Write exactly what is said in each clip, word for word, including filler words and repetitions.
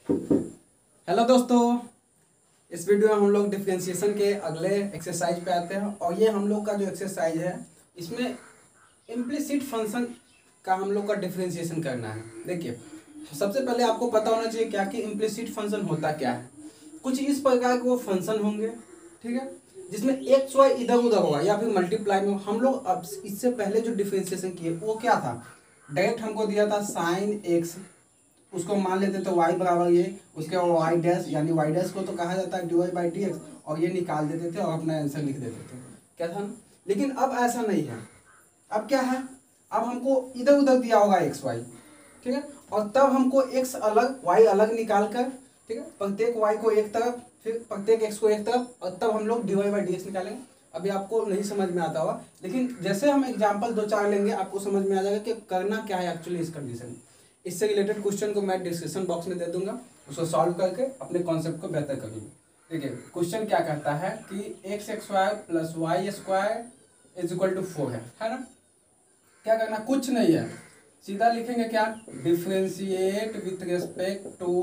Hello दोस्तों, इस video में हम लोग डिफरेंशिएशन के अगले एक्सरसाइज पे आते हैं। और ये हम लोग का जो एक्सरसाइज है इसमें इम्प्लिसिट फंक्शन का हम लोग का डिफरेंशिएशन करना है। देखिए, सबसे पहले आपको पता होना चाहिए क्या कि इम्प्लिसिट फंक्शन होता क्या है। कुछ इस प्रकार के वो फंक्शन होंगे, ठीक है, जिसमें एक्स वाई इधर उधर होगा या फिर मल्टीप्लाई में। हम लोग अब इससे पहले जो डिफरेंशिएशन किए वो क्या था, डायरेक्ट हमको दिया था साइन एक्स, उसको मान लेते तो y बराबर ये, उसके बाद वाई डैश, यानी वाई डैश को तो कहा जाता है D Y by D x, और ये निकाल देते थे और अपना आंसर लिख देते थे। क्या था? लेकिन अब ऐसा नहीं है। अब क्या है, अब हमको इधर उधर दिया होगा एक्स वाई, ठीक है, और तब हमको एक्स अलग वाई अलग निकाल कर, ठीक है, प्रत्येक वाई को एक तरफ फिर प्रत्येक एक्स को एक तरफ, और तब हम लोग d Y by D x निकालेंगे। अभी आपको नहीं समझ में आता होगा, लेकिन जैसे हम एग्जाम्पल दो चार लेंगे आपको समझ में आ जाएगा कि करना क्या है एक्चुअली इस कंडीशन में। इससे रिलेटेड क्वेश्चन को मैं डिस्क्रिप्शन बॉक्स में दे दूंगा, उसको सॉल्व करके अपने कॉन्सेप्ट को बेहतर करिए। देखिए, क्वेश्चन क्या कहता है कि x x y plus y square is equal to four है है ना। क्या करना, कुछ नहीं है, सीधा लिखेंगे क्या, differentiate with respect to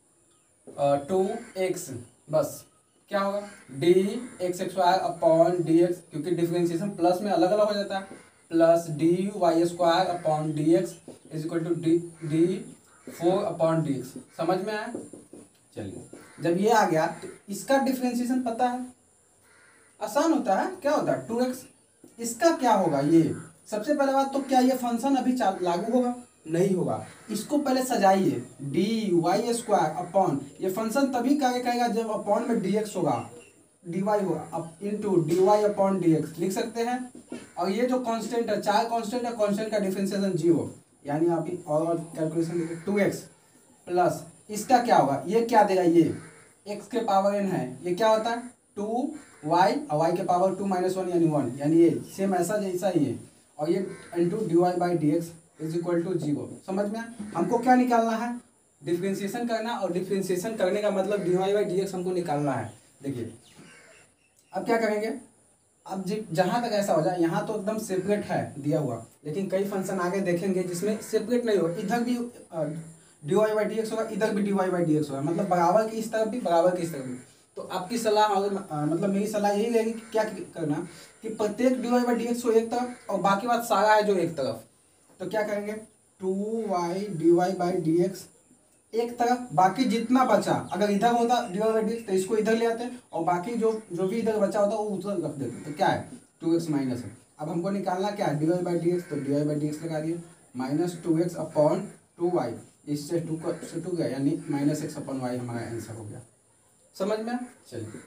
to x. बस क्या होगा, d x x y upon D x, क्योंकि डिफ्रेंशिएशन प्लस में अलग अलग हो जाता है, plus D y square upon D x is equal to d d four upon D x. समझ में आया? चलिए, जब ये आ गया तो इसका डिफ्रेंशिएशन पता है, आसान होता है। क्या होता है, टू एक्स। इसका क्या होगा, ये सबसे पहले बात तो क्या ये फंक्शन अभी लागू होगा? नहीं होगा। इसको पहले सजाइए, डी वाई स्क्वायर अपॉन, ये फंक्शन तभी कार्य करेगा जब अपॉन में डी एक्स होगा, डी वाई होगा, अब into D y upon D x लिख सकते हैं। और ये जो कांस्टेंट है, चार कांस्टेंट है, कांस्टेंट का डिफरेंशिएशन जीरो, यानी अभी और कैलकुलेशन देखिए, टू एक्स प्लस इसका क्या होगा, ये क्या देगा, ये एक्स के पावर एन है, ये क्या होता है टू वाई, और वाई के पावर टू माइनस वन यानी वन, यानी ये सेम ऐसा जैसा ही है, और ये into D Y by D x is equal to zero. समझ में? हमको क्या निकालना है, डिफरेंशिएशन करना, और डिफरेंशिएशन करने का मतलब d Y by D x हमको निकालना है। देखिए, अब क्या करेंगे, अब जहां तक ऐसा हो जाए, यहाँ तो एकदम सेपरेट है दिया हुआ, लेकिन कई फंक्शन आगे देखेंगे जिसमें सेपरेट नहीं होगा, इधर भी d Y by D x होगा, इधर भी d Y by D x होगा, मतलब बराबर की इस तरफ भी बराबर की इस तरफ भी। तो आपकी सलाह और मतलब मेरी सलाह यही रहेगी कि क्या करना कि प्रत्येक d Y by D x को एक तरफ और बाकी बात सारा है जो एक तरफ। तो क्या करेंगे, two Y D Y by D x एक तरफ, बाकी जितना बचा अगर इधर होता d Y by D x तो इसको इधर ले आते, और बाकी जो जो भी इधर बचा होता वो उधर रख देते। तो क्या है, टू एक्स माइनस है। अब हमको निकालना क्या है, D Y by D x, तो D Y by D x लगा दिए, minus two x upon two y, इससे टू को से टू गया, यानी माइनस एक्स अपॉन वाई हमारा आंसर हो गया। समझ में? चलिए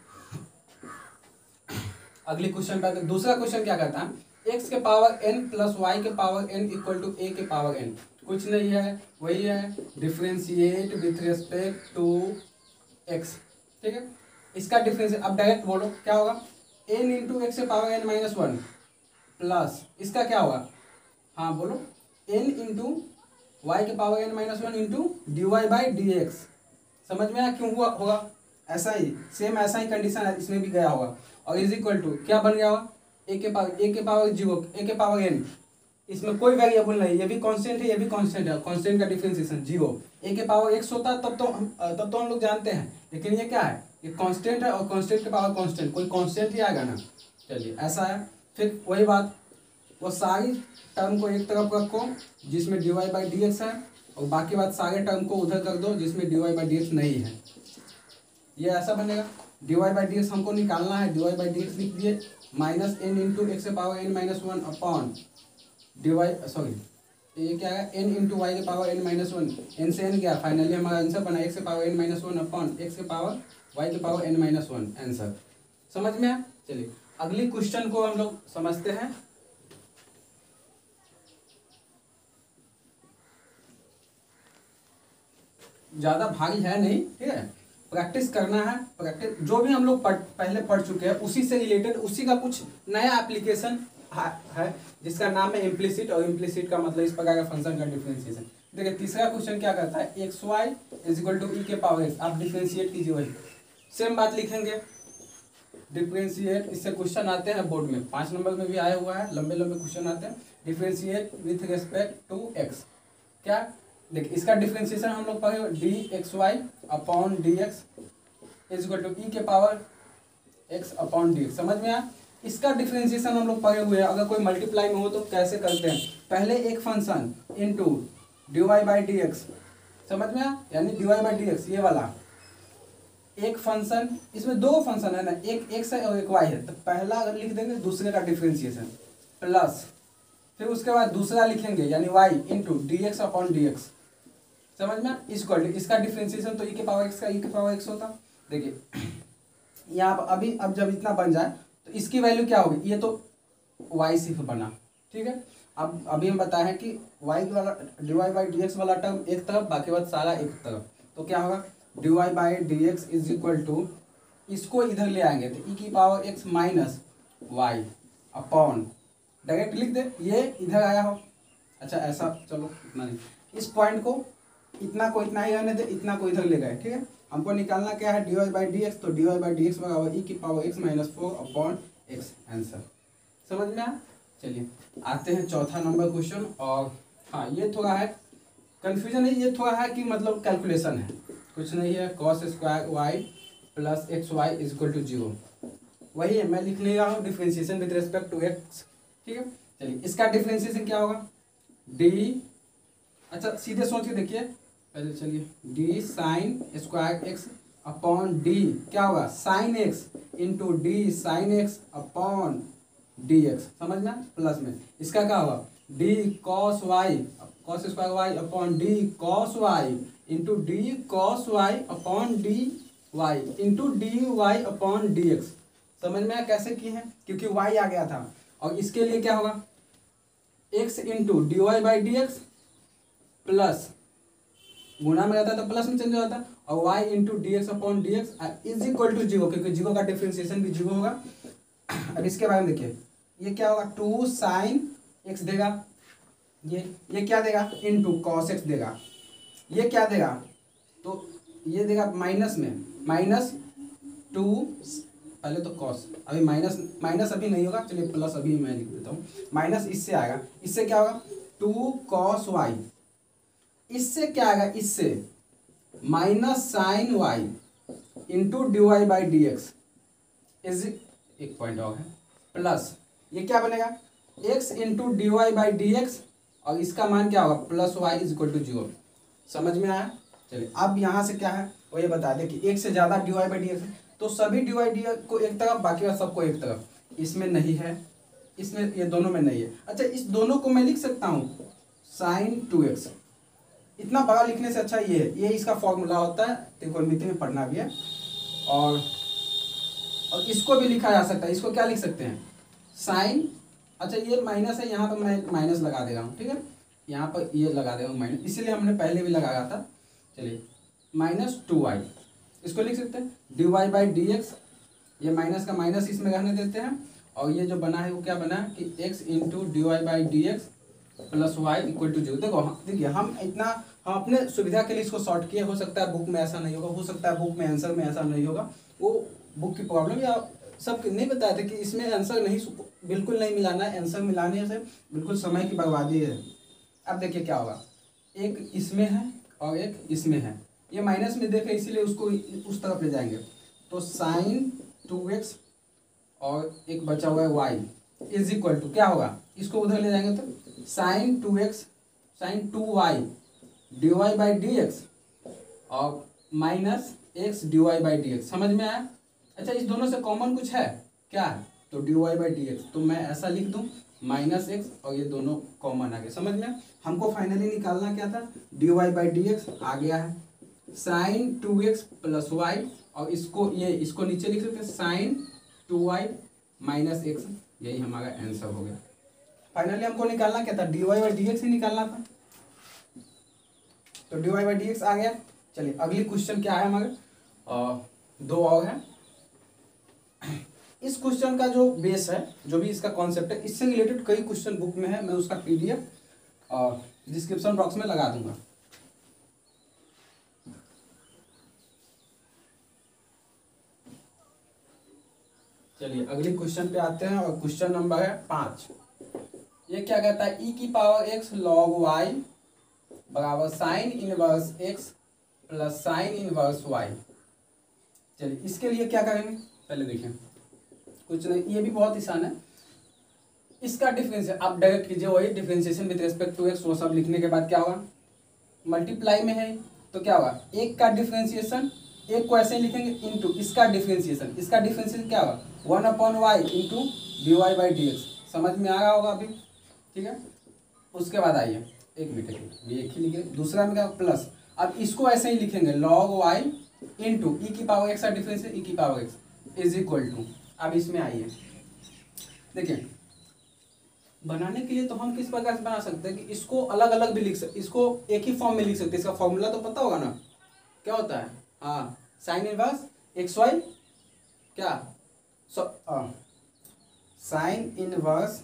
अगले क्वेश्चन पे आते हैं। दूसरा क्वेश्चन क्या कहता है, एक्स के पावर एन प्लस वाई के power n equal to a के पावर एन। कुछ नहीं है, वही है differentiate with respect to x, ठीक है। इसका डिफरेंशिएट अब डायरेक्ट बोलो क्या होगा, एन इंटू एक्स के power n minus one plus इसका क्या होगा, हाँ बोलो, एन इंटू वाई के power n minus one into D Y by D x. समझ में आया क्यों हुआ होगा? ऐसा ही सेम ऐसा ही कंडीशन है, इसमें भी गया होगा। और इज इक्वल टू क्या बन गया होगा, ए के पावर ए के पावर जीरो, ए के पावर एन, इसमें कोई वेरिएबल नहीं, ये भी कांस्टेंट है, ये भी कांस्टेंट है, कांस्टेंट का डिफरेंशिएशन जीरो। ए के पावर एक्स होता तब तो हम तब तो हम लोग जानते हैं, लेकिन ये क्या है, ये कांस्टेंट है, और कांस्टेंट के पावर कांस्टेंट, कोई कांस्टेंट ही आएगा ना। चलिए ऐसा है, फिर वही बात, वो सारी टर्म को एक तरफ रखो जिसमें d Y by D x है, और बाकी बात सारे टर्म को उधर कर दो जिसमें d Y by D x नहीं है। ये ऐसा बनेगा, D Y by D x हमको निकालना है, D Y by D x लिख दिए, माइनस एन इंटू एक्स के power n minus one upon d y, sorry ये क्या है, एन इंटू वाई के power n minus one, n से एन गया, फाइनली हमारा आंसर बना एक्स के power n minus one upon x के पावर वाई के power n minus one, answer. समझ में आया? चलिए अगली क्वेश्चन को हम लोग समझते हैं। ज्यादा भारी है नहीं, ठीक है, प्रैक्टिस करना है। प्रैक्टिस जो भी हम लोग पढ़, पहले पढ़ चुके हैं उसी से रिलेटेड, उसी का कुछ नया एप्लीकेशन है जिसका नाम है इम्प्लिसिट, और इम्प्लिसिट का मतलब इस प्रकार का फंक्शन का डिफरेंशिएशन। देखिए तीसरा क्वेश्चन क्या करता है, x y is equal to e के पावर एक्स, आप डिफरेंशिएट कीजिए, वही सेम बात लिखेंगे, डिफरेंशिएट। इससे क्वेश्चन आते हैं बोर्ड में, पाँच नंबर में भी आया हुआ है, लंबे लंबे क्वेश्चन आते हैं। Differentiate with respect to x, क्या देखिए इसका डिफ्रेंशिएशन हम लोग पढ़े d x y upon D x is equal to e के power x upon D x. समझ में आया? इसका डिफ्रेंशिएशन हम लोग पढ़े हुए हैं। अगर कोई मल्टीप्लाई में हो तो कैसे करते हैं, पहले एक function into d Y by D x, समझ में आया, यानी d Y by D x ये वाला एक फंक्शन, इसमें दो फंक्शन है ना, एक एक्स है और एक वाई है, तो पहला अगर लिख देंगे दूसरे का डिफ्रेंशिएशन प्लस फिर उसके बाद दूसरा लिखेंगे यानी y into D x upon D x. समझ में? इक्वल इसका डिफ्रेंशिएशन तो ई के पावर एक्स का ई के पावर एक्स होता। देखिए यहाँ पर अभी अब जब इतना बन जाए तो इसकी वैल्यू क्या होगी, ये तो वाई सिर्फ बना, ठीक है। अब अभी हम बताए हैं कि वाई वाला d Y by D x वाला टर्म एक तरफ, बाकी बात सारा एक तरफ, तो क्या होगा d Y by D x is equal to, इसको इधर ले आएंगे तो ई की power x minus Y upon, direct लिख दे, ये इधर आया हो, अच्छा ऐसा चलो इतना नहीं, इस पॉइंट को इतना को इतना ही रहने दे, इतना को इधर ले गए, ठीक है। हमको निकालना क्या है D Y by D x, तो D Y by D x बराबर ई की power x minus four upon x, answer. समझ में आया? चलिए आते हैं चौथा नंबर क्वेश्चन। और हाँ ये थोड़ा है कन्फ्यूजन है, ये थोड़ा है कि मतलब कैलकुलेशन है, कुछ नहीं है, cos square y plus x y is equal to zero, वही है, मैं लिख नहीं रहा हूँ differentiation with respect to x, ठीक है। चलिए इसका डिफ्रेंशिएशन क्या होगा, डी, अच्छा सीधे सोच के देखिए पहले, चलिए d sine square x upon d क्या होगा sine x into d sine x upon D x, समझ में, प्लस में इसका क्या होगा d cos y cos square y upon d cos y into d cos y upon d y into D y upon D x. समझ में कैसे किए हैं, क्योंकि वाई आ गया था, और इसके लिए क्या होगा x into D Y by D x plus गुना में रहता है तो प्लस में चेंज हो जाता है, और y into D x upon D x is equal to zero, क्योंकि जीरो का डिफ्रेंशिएशन भी जीरो होगा। अब इसके बारे में देखिए ये क्या होगा, टू साइन एक्स देगा, ये ये क्या देगा इंटू कॉस एक्स देगा, ये क्या देगा तो ये देगा माइनस में माइनस टू, पहले तो कॉस, अभी माइनस माइनस अभी नहीं होगा, चलिए प्लस अभी मैं लिख देता हूँ, माइनस इससे आएगा, इससे क्या होगा टू कॉस वाई, इससे क्या आएगा इससे minus sine y into D Y by D x is एक पॉइंट और है प्लस, ये क्या बनेगा x into D Y by D x, और इसका मान क्या होगा plus y is equal to zero. समझ में आया? चलिए अब यहाँ से क्या है वो ये बता दें कि एक से ज़्यादा D Y by D x, तो सभी डी वाई डी एक्स को एक तरफ, बाकी बात सबको एक तरफ, इसमें नहीं है, इसमें ये दोनों में नहीं है। अच्छा इस दोनों को मैं लिख सकता हूँ साइन टू एक्स, इतना बड़ा लिखने से अच्छा ये है, ये इसका फॉर्मूला होता है, त्रिकोणमिति में पढ़ना भी है, और और इसको भी लिखा जा सकता है, इसको क्या लिख सकते हैं साइन, अच्छा ये माइनस है, यहाँ पर मैं माइनस लगा दे रहा हूँ, ठीक है, यहाँ पर ये लगा दे रहा हूँ माइनस, इसीलिए हमने पहले भी लगाया था। चलिए माइनस टू वाई, इसको लिख सकते हैं D Y by D x, ये माइनस का माइनस इसमें रहने देते हैं, और ये जो बना है वो क्या बना है कि X into D Y by D x plus Y equal to zero. देखो देखिए हम इतना हम अपने सुविधा के लिए इसको शॉर्ट किए, हो सकता है बुक में ऐसा नहीं होगा, हो सकता है बुक में आंसर में ऐसा नहीं होगा, वो बुक की प्रॉब्लम, या सब नहीं बताया था कि इसमें आंसर नहीं, बिल्कुल नहीं मिलाना है, आंसर मिलाने से बिल्कुल समय की बर्बादी है। अब देखिए क्या होगा, एक इसमें है और एक इसमें है, ये माइनस में देखे इसीलिए उसको उस तरफ ले जाएंगे, तो साइन टू एक्स और एक बचा हुआ है वाई इज इक्वल टू क्या होगा, इसको उधर ले जाएंगे तो sine two X sine two Y D Y by D x और minus X D Y by D x. समझ में आया? अच्छा इस दोनों से कॉमन कुछ है क्या है, तो D Y by D x, तो मैं ऐसा लिख दूं माइनस एक्स और ये दोनों कॉमन आ गए। समझ में? हमको फाइनली निकालना क्या था, D Y by D X आ गया है, sine two X plus Y, और इसको ये इसको नीचे लिख सकते हैं sine two Y minus X, यही हमारा आंसर हो गया। फाइनली हमको निकालना क्या था, D Y by D X ही निकालना था, तो D Y by D X आ गया। चलिए अगली क्वेश्चन क्या है हमारे, आ, दो और है। इस क्वेश्चन का जो बेस है, जो भी इसका कॉन्सेप्ट है, इससे रिलेटेड कई क्वेश्चन बुक में है, मैं उसका पीडीएफ और डिस्क्रिप्शन बॉक्स में लगा दूंगा। चलिए अगले क्वेश्चन पे आते हैं, और क्वेश्चन नंबर है पाँच। ये क्या कहता है, ई की पावर एक्स लॉग वाई बराबर sine inverse X plus sine inverse Y. चलिए इसके लिए क्या करेंगे पहले देखिए, कुछ नहीं, ये भी बहुत आसान है। इसका डिफरेंशियल आप डायरेक्ट कीजिए, वही differentiation with respect to X, वो सब लिखने के बाद क्या होगा, मल्टीप्लाई में है तो क्या होगा, एक का डिफरेंशिएशन, एक को ऐसे ही लिखेंगे इनटू इसका डिफरेंशिएशन, इसका डिफरेंशिएशन क्या होगा, one upon Y into D Y by D x. समझ में आ रहा होगा अभी, ठीक है। उसके बाद आइए एक मिनट ये एक ही लिखे, दूसरा में क्या प्लस, अब इसको ऐसे ही लिखेंगे लॉग वाई इंटू ई की पावर एक्स का डिफरेंस है ई की power X is equal to, अब इसमें आइए देखिए, बनाने के लिए तो हम किस प्रकार से बना सकते हैं कि इसको अलग अलग भी लिख सकते, इसको एक ही फॉर्म में लिख सकते हैं। इसका फॉर्मूला तो पता होगा ना, क्या होता है, हाँ साइन इनवर्स एक्स वाई क्या so sine inverse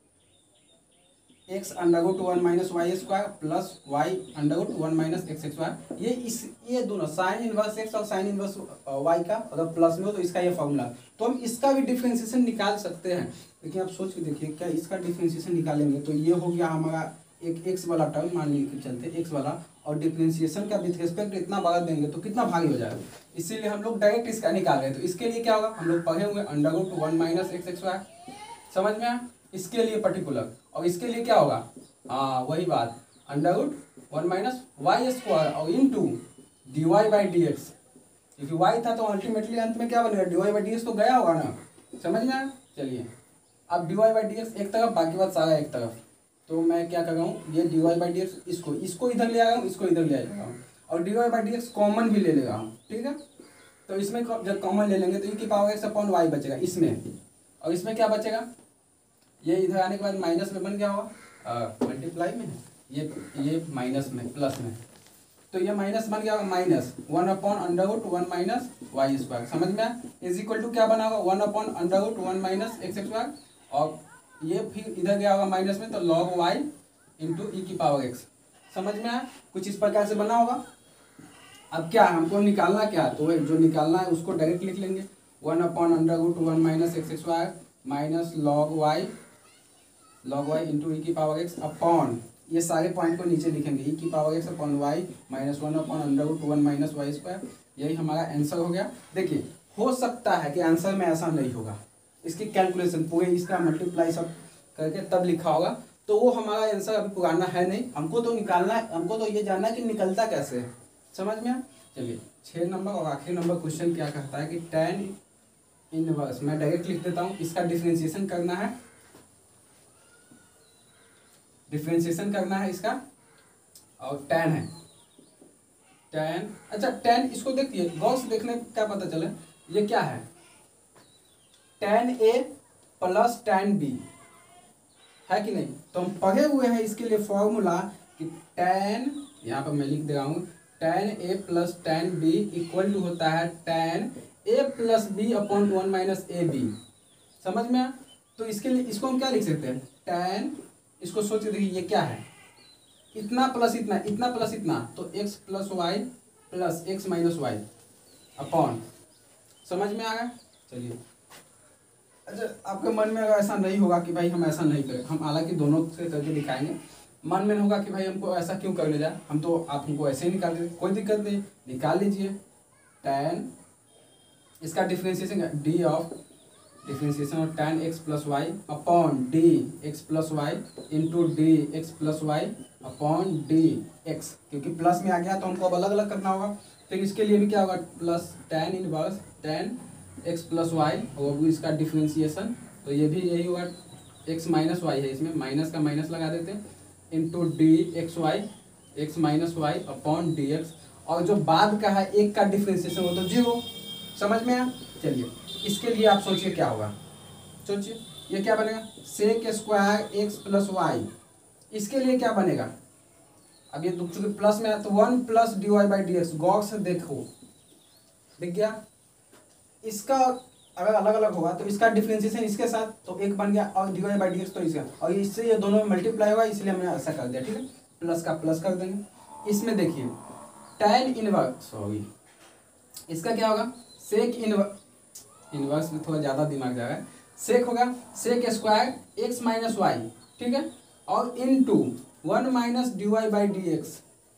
X under root one minus Y square plus Y under root one minus X square. ये इस ये दोनों साइन इनवर्स एक्स और साइन इनवर्स वाई का अगर प्लस में हो तो इसका ये फॉर्मूला, तो हम इसका भी डिफरेंशिएशन निकाल सकते हैं। लेकिन आप सोच के देखिए, क्या इसका डिफरेंशिएशन निकालेंगे तो ये हो गया हमारा एक एक्स वाला टर्म, मान लीजिए चलते एक्स वाला, और डिफरेंशिएशन का विथ रिस्पेक्ट इतना बढ़ा देंगे तो कितना भारी हो जाएगा, इसीलिए हम लोग डायरेक्ट इसका निकाल रहे हैं। तो इसके लिए क्या होगा, हम लोग पढ़े हुए under root one minus X square, समझ में आया, इसके लिए पर्टिकुलर, और इसके लिए क्या होगा, हाँ वही बात under root one minus Y square और into D Y by D x, क्योंकि वाई था तो अल्टीमेटली अंत में क्या बनेगा, D Y by D x तो गया होगा ना, समझ में आया। चलिए अब D Y by D x एक तरफ, बाकी बात सारा एक तरफ, तो मैं क्या कर रहा हूँ, ये D Y by D X इसको इसको इधर ले आ रहा हूँ, इसको इधर ले आ रहा हूँ, और D Y by D X common भी ले ले रहा हूँ, ठीक है। तो इसमें जब कॉमन ले लेंगे तो ई की पावर एक्स अपॉन वाई बचेगा इसमें, और इसमें क्या बचेगा, ये इधर आने के बाद माइनस में बन गया होगा, मल्टीप्लाई में ये ये माइनस में प्लस में, तो ये माइनस बन गया होगा minus one upon under root one minus Y square, समझ में इज इक्वल टू क्या बना होगा, one upon under root one minus X square, और ये फिर इधर गया होगा माइनस में, तो लॉग वाई इंटू ई की पावर एक्स, समझ में आया, कुछ इस प्रकार से बना होगा। अब क्या हमको निकालना क्या, तो जो निकालना है उसको डायरेक्ट लिख लेंगे, one upon under root one minus X square minus log Y log Y into E की पावर एक्स अपॉन, ये सारे पॉइंट को नीचे लिखेंगे, ई की power x upon Y minus one upon under root one minus Y square, यही हमारा answer हो गया। देखिए हो सकता है कि आंसर में ऐसा नहीं होगा, इसकी कैलकुलेशन पूरे इसका मल्टीप्लाई सब करके तब लिखा होगा, तो वो हमारा आंसर अभी पुराना है नहीं, हमको तो निकालना है, हमको तो ये जानना है कि निकलता कैसे है, समझ में आया। चलिए छः नंबर और आखिरी नंबर क्वेश्चन क्या कहता है कि टेन इनवर्स, मैं डायरेक्ट लिख देता हूँ, इसका डिफरेंशिएशन करना है, डिफरेंशिएशन करना है इसका, और टेन है टेन, अच्छा टेन इसको देखिए गौर से देखने क्या पता चले, ये क्या है, tan A plus tan B है कि नहीं, तो हम पढ़े हुए हैं इसके लिए फॉर्मूला कि टेन, यहाँ पर मैं लिख दे रहा हूँ, tan A plus tan B equal to होता है tan A plus B upon one minus A B, समझ में आया। तो इसके लिए इसको हम क्या लिख सकते हैं, टेन, इसको सोच के देखिए ये क्या है, इतना प्लस इतना, इतना प्लस इतना, तो X plus Y plus X minus Y upon, समझ में आ गया। चलिए अच्छा आपके मन में अगर ऐसा नहीं होगा कि भाई हम ऐसा नहीं करें, हम हालांकि दोनों से करके दिखाएंगे, मन में होगा कि भाई हमको ऐसा क्यों करने जाए, हम तो आप हमको ऐसे ही निकाल दीजिए, कोई दिक्कत नहीं, निकाल लीजिए। टेन इसका differentiation D of differentiation of tan X plus Y upon D x plus Y into D x plus Y upon D x, क्योंकि प्लस में आ गया तो हमको अब अलग अलग करना होगा, फिर इसके लिए भी क्या होगा, plus tan inverse tan X plus Y, और वो इसका डिफरेंशिएशन, तो ये भी यही होगा, एक्स माइनस वाई है, इसमें माइनस का माइनस लगा देते हैं, into D x Y X minus Y upon D x, और जो बाद का है एक का डिफरेंशिएशन वो तो जीरो, समझ में आया। चलिए इसके लिए आप सोचिए क्या होगा, सोचिए ये क्या बनेगा, sec square X plus Y, इसके लिए क्या बनेगा, अब ये चूंकि प्लस में है तो one plus D Y by D X, गौर से देखो दिख गया, इसका अगर अलग अलग होगा तो इसका डिफरेंशिएशन इसके साथ तो एक बन गया, और D Y by D x तो इसका, और इससे ये दोनों में मल्टीप्लाई होगा, इसलिए हमने ऐसा कर दिया, ठीक है, प्लस का प्लस कर देंगे। इसमें देखिए टेन इनवर्स, सॉरी इसका क्या होगा, सेक इनवर्स, इनवर्स में थोड़ा ज़्यादा दिमाग जा रहा है, सेक होगा sec square X minus Y, ठीक है, और into one minus D Y by D x,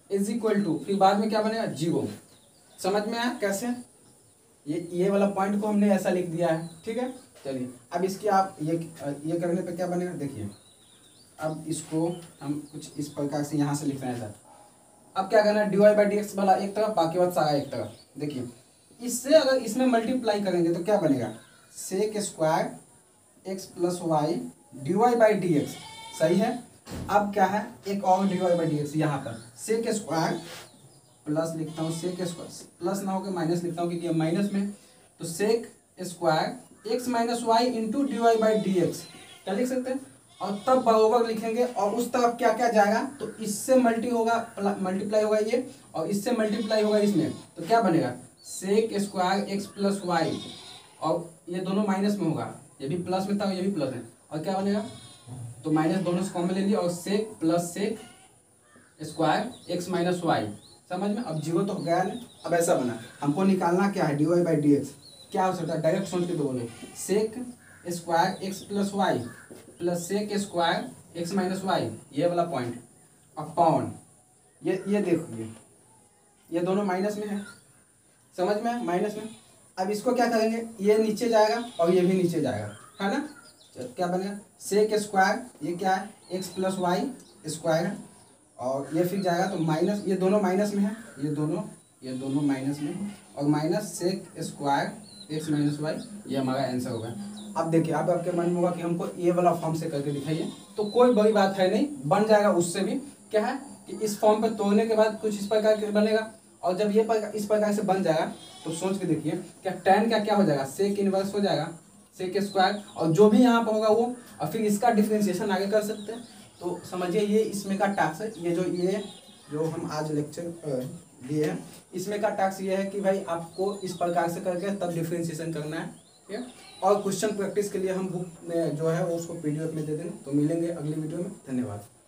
is equal to, फिर बाद में क्या बनेगा जीरो। समझ में आया कैसे? ये ये वाला पॉइंट को हमने ऐसा लिख दिया है, ठीक है। चलिए अब इसकी आप ये ये करने पे क्या बनेगा देखिए। अब इसको हम कुछ इस प्रकार से यहाँ से लिख रहे हैं सर। अब क्या करना है, D Y by D x वाला एक तरफ, बाकी बात सारा एक तरफ। देखिए इससे अगर इसमें मल्टीप्लाई करेंगे तो क्या बनेगा, sec square X plus Y D Y by D X, सही है। अब क्या है, एक और D Y by D X यहाँ पर सेक स्क्वायर प्लस लिखता हूँ, सेक स्क्वायर प्लस ना होकर माइनस लिखता हूँ क्योंकि ये माइनस में, तो sec square X minus Y into D Y by D X, क्या लिख सकते हैं। और तब बराबर लिखेंगे और उस तरफ क्या क्या जाएगा, तो इससे मल्टी होगा, मल्टीप्लाई होगा ये, और इससे मल्टीप्लाई होगा इसमें, तो क्या बनेगा sec square X plus Y, और ये दोनों माइनस में होगा, ये भी प्लस में था ये भी प्लस है, और क्या बनेगा, तो माइनस दोनों से कॉमन ले लिया और sec plus sec square X minus Y, समझ में। अब जीरो तो हो गया नहीं, अब ऐसा बना, हमको निकालना क्या है D Y by D X, क्या हो सकता है डायरेक्ट सोच के तो बोलो, sec square X plus Y plus sec square X minus Y, ये वाला पॉइंट अपॉन ये ये देखो ये ये दोनों माइनस में है, समझ में माइनस में। अब इसको क्या करेंगे, ये नीचे जाएगा और ये भी नीचे जाएगा, है ना। क्या बनेगा सेक स्क्वायर, ये क्या है एक्स प्लस वाई स्क्वायर है, और ये फिर जाएगा तो माइनस, ये दोनों माइनस में है, ये दोनों ये दोनों माइनस में, और minus sec square X minus Y, ये हमारा आंसर होगा। अब देखिए अब आपके मन में होगा कि हमको ये वाला फॉर्म से करके दिखाइए, तो कोई बड़ी बात है नहीं, बन जाएगा उससे भी। क्या है कि इस फॉर्म पे तोड़ने के बाद कुछ इस प्रकार के बनेगा, और जब ये प्रकार इस प्रकार से बन जाएगा तो सोच के देखिए क्या tan का क्या हो जाएगा, सेक इनवर्स हो जाएगा सेक स्क्वायर, और जो भी यहाँ पर होगा वो, और फिर इसका डिफ्रेंशिएशन आगे कर सकते हैं। तो समझिए ये इसमें का टास्क है, ये जो ये जो हम आज लेक्चर दिए हैं इसमें का टास्क ये है कि भाई आपको इस प्रकार से करके तब डिफ्रेंशिएशन करना है, ठीक है। और क्वेश्चन प्रैक्टिस के लिए हम बुक में जो है वो उसको पीडीएफ में दे देंगे। तो मिलेंगे अगली वीडियो में, धन्यवाद।